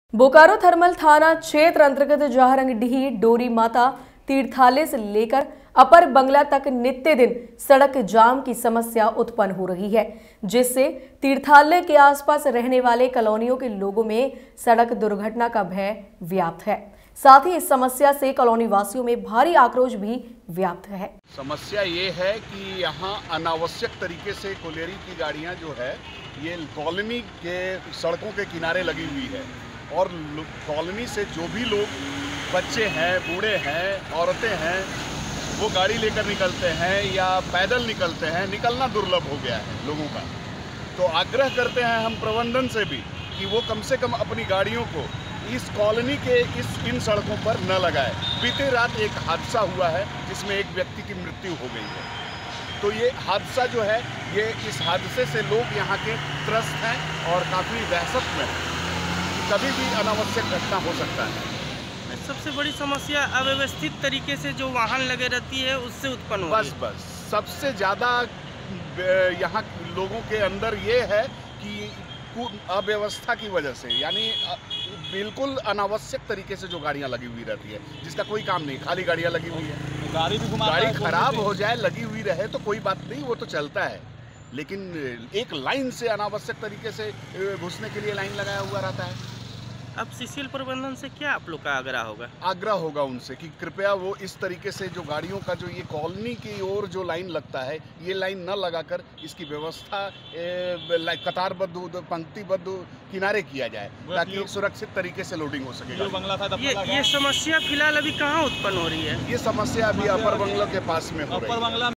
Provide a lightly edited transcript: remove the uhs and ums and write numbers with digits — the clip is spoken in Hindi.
बोकारो थर्मल थाना क्षेत्र अंतर्गत जहारंगडीह डोरी माता तीर्थालय से लेकर अपर बंगला तक नित्य दिन सड़क जाम की समस्या उत्पन्न हो रही है, जिससे तीर्थालय के आसपास रहने वाले कॉलोनियों के लोगों में सड़क दुर्घटना का भय व्याप्त है। साथ ही इस समस्या से कॉलोनी वासियों में भारी आक्रोश भी व्याप्त है। समस्या ये है कि यहाँ अनावश्यक तरीके से कोलेरी की गाड़ियाँ जो है ये कॉलोनी के सड़कों के किनारे लगी हुई है और कॉलोनी से जो भी लोग बच्चे हैं, बूढ़े हैं, औरतें हैं, वो गाड़ी लेकर निकलते हैं या पैदल निकलते हैं, निकलना दुर्लभ हो गया है लोगों का। तो आग्रह करते हैं हम प्रबंधन से भी कि वो कम से कम अपनी गाड़ियों को इस कॉलोनी के इन सड़कों पर न लगाए। बीते रात एक हादसा हुआ है जिसमें एक व्यक्ति की मृत्यु हो गई है। तो ये हादसा जो है, ये इस हादसे से लोग यहाँ के त्रस्त हैं और काफ़ी दहशत में हैं। कभी भी अनावश्यक घटना हो सकता है। सबसे बड़ी समस्या अव्यवस्थित तरीके से जो वाहन लगे रहती है उससे उत्पन्न हो रही है। बस सबसे ज़्यादा यहाँ लोगों के अंदर ये है कि अव्यवस्था की वजह से, यानी बिल्कुल अनावश्यक तरीके से जो गाड़ियाँ लगी हुई रहती है, जिसका कोई काम नहीं, खाली गाड़ियाँ लगी हुई है। गाड़ी खराब हो जाए, लगी हुई रहे तो कोई बात नहीं, वो तो चलता है, लेकिन एक लाइन से अनावश्यक तरीके से घुसने के लिए लाइन लगाया हुआ रहता है। अब सीसीएल प्रबंधन से क्या आप लोग का आग्रह होगा? आग्रह होगा उनसे कि कृपया वो इस तरीके से जो गाड़ियों का जो ये कॉलोनी की ओर जो लाइन लगता है, ये लाइन न लगाकर इसकी व्यवस्था कतारबद्ध, पंक्तिबद्ध किनारे किया जाए ताकि सुरक्षित तरीके से लोडिंग हो सके। ये समस्या फिलहाल अभी कहाँ उत्पन्न हो रही है? ये समस्या अभी अपर बंगला के पास में हो रही है।